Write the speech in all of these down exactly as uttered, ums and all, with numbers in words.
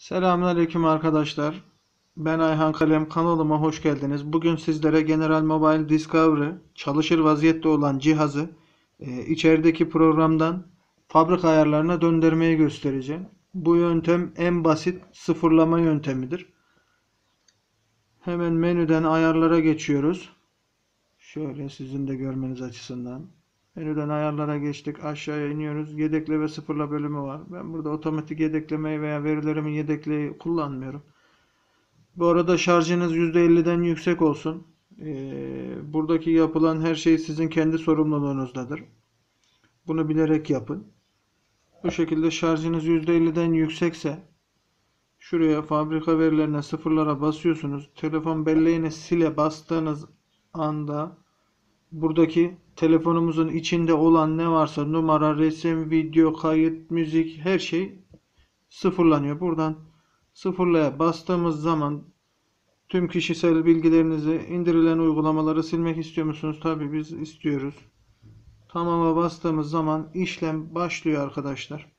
Selamünaleyküm arkadaşlar. Ben Ayhan Kalem, kanalıma hoş geldiniz. Bugün sizlere General Mobile Discovery çalışır vaziyette olan cihazı e, içerideki programdan fabrika ayarlarına döndürmeyi göstereceğim. Bu yöntem en basit sıfırlama yöntemidir. Hemen menüden ayarlara geçiyoruz. Şöyle sizin de görmeniz açısından. Menüden ayarlara geçtik. Aşağıya iniyoruz. Yedekle ve sıfırla bölümü var. Ben burada otomatik yedeklemeyi veya verilerimi yedekleyi kullanmıyorum. Bu arada şarjınız yüzde elliden yüksek olsun. Ee, buradaki yapılan her şey sizin kendi sorumluluğunuzdadır. Bunu bilerek yapın. Bu şekilde şarjınız yüzde elliden yüksekse şuraya fabrika verilerine sıfırlara basıyorsunuz. Telefon belleğine sile bastığınız anda buradaki telefonumuzun içinde olan ne varsa numara, resim, video, kayıt, müzik her şey sıfırlanıyor. Buradan sıfırlaya bastığımız zaman tüm kişisel bilgilerinizi, indirilen uygulamaları silmek istiyor musunuz? Tabii biz istiyoruz. Tamam'a bastığımız zaman işlem başlıyor arkadaşlar.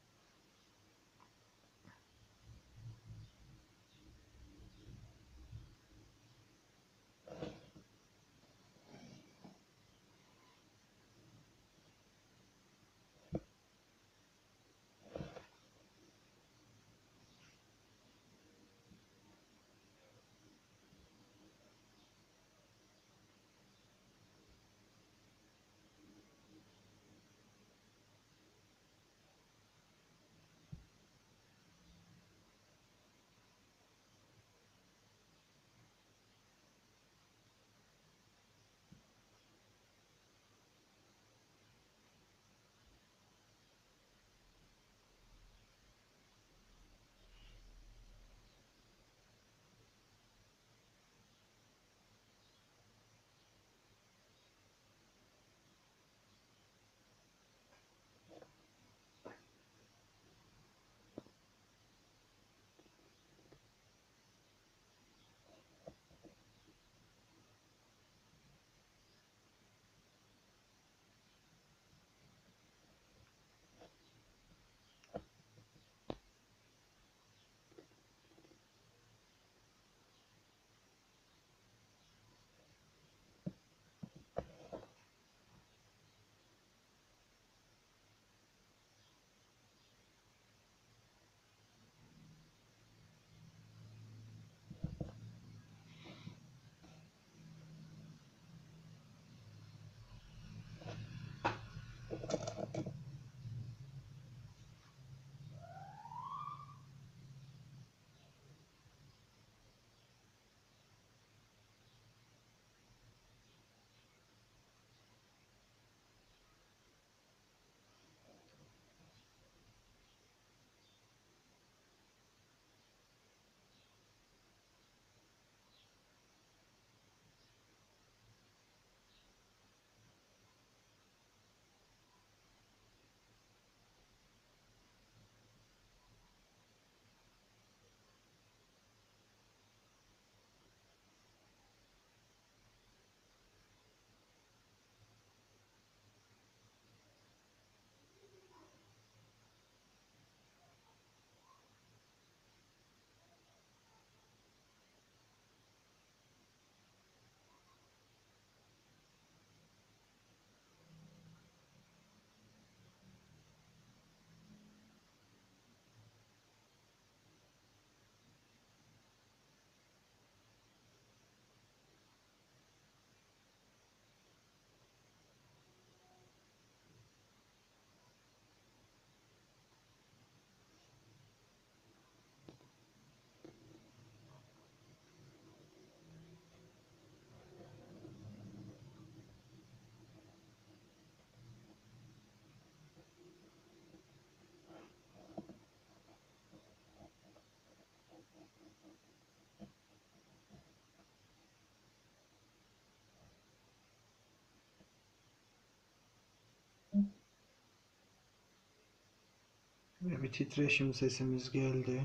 Ve bir titreşim sesimiz geldi.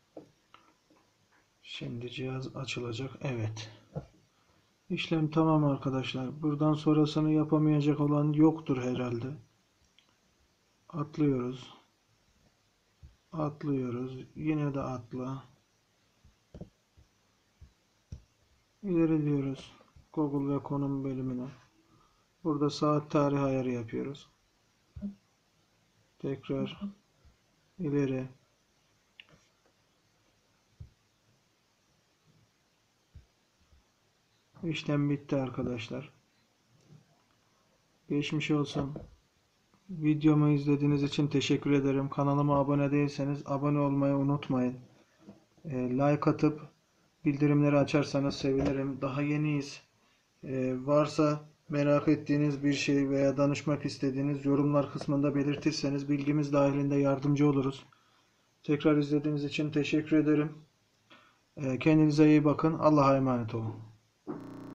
Şimdi cihaz açılacak. Evet. İşlem tamam arkadaşlar. Buradan sonrasını yapamayacak olan yoktur herhalde. Atlıyoruz. Atlıyoruz. Yine de atla. İleri diyoruz. Google ve konum bölümüne. Burada saat tarih ayarı yapıyoruz. Tekrar ileri. İşlem bitti arkadaşlar. Geçmiş olsun. Videomu izlediğiniz için teşekkür ederim. Kanalıma abone değilseniz abone olmayı unutmayın. E, like atıp bildirimleri açarsanız sevinirim. Daha yeniyiz. E, varsa merak ettiğiniz bir şey veya danışmak istediğiniz yorumlar kısmında belirtirseniz bilgimiz dahilinde yardımcı oluruz. Tekrar izlediğiniz için teşekkür ederim. E, kendinize iyi bakın. Allah'a emanet olun.